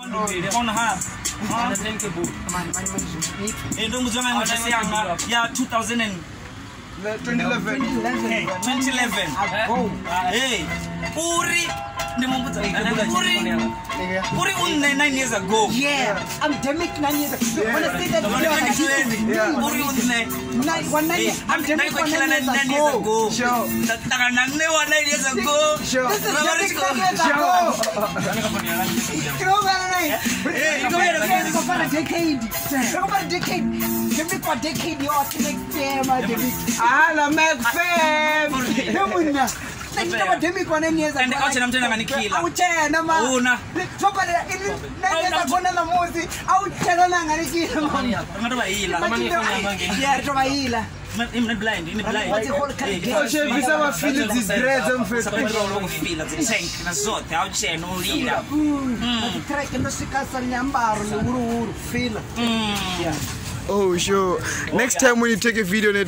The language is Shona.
On half. Yeah, 2011. Hey, Puri. Puri 9 years ago. Yeah, I'm Demic 9 years ago. When I say that, Puri I'm Demic 9 years ago. Sure. 9 years ago. Sure. This is Demic 9 years ago. Talk about a decade. Talk about a decade. Demic for decade. You are next year, my Demic. I'm a fan. Demic 1 years ago. And I'm telling you, I would tell you, Nama. Talk about it. Oh, sure. Next time when you take a video.